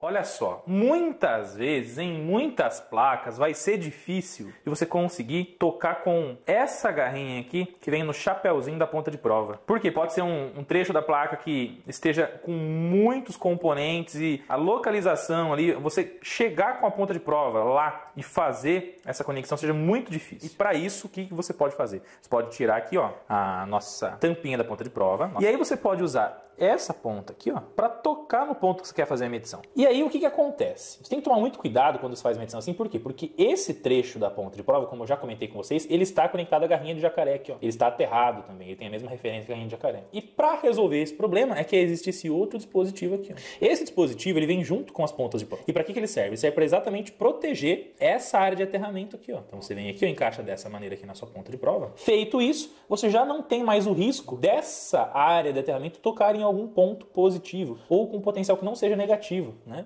Olha só, muitas vezes, em muitas placas, vai ser difícil de você conseguir tocar com essa garrinha aqui, que vem no chapéuzinho da ponta de prova. Porque pode ser um trecho da placa que esteja com muitos componentes e a localização ali, você chegar com a ponta de prova lá e fazer essa conexão seja muito difícil. E para isso, o que você pode fazer? Você pode tirar aqui, ó, a nossa tampinha da ponta de prova. E aí você pode usar essa ponta aqui, ó, para tocar no ponto que você quer fazer a medição. E aí o que acontece? Você tem que tomar muito cuidado quando você faz medição assim, por quê? Porque esse trecho da ponta de prova, como eu já comentei com vocês, ele está conectado à garrinha de jacaré aqui, ó. Ele está aterrado também, ele tem a mesma referência que a garrinha de jacaré. E para resolver esse problema é que existe esse outro dispositivo aqui, ó. Esse dispositivo, ele vem junto com as pontas de prova. E para que ele serve? Ele serve para exatamente proteger essa área de aterramento aqui, ó. Então você vem aqui, ó, encaixa dessa maneira aqui na sua ponta de prova. Feito isso, você já não tem mais o risco dessa área de aterramento tocar em algum ponto positivo ou com potencial que não seja negativo, né?